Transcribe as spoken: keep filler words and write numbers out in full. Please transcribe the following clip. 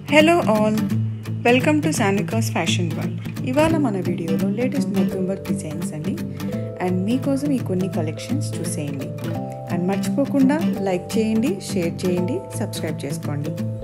Hello all, welcome to Sanika's fashion world. ఇవాళ మన వీడియోలో లేటెస్ట్ మగ్గం వర్క్ డిజైన్స్ అండి. అండ్ మీకోసం ఈ కొన్ని కలెక్షన్స్ చూసేయండి. అండ్ మర్చిపోకుండా లైక్ చేయండి, షేర్ చేయండి, సబ్స్క్రైబ్ చేసుకోండి.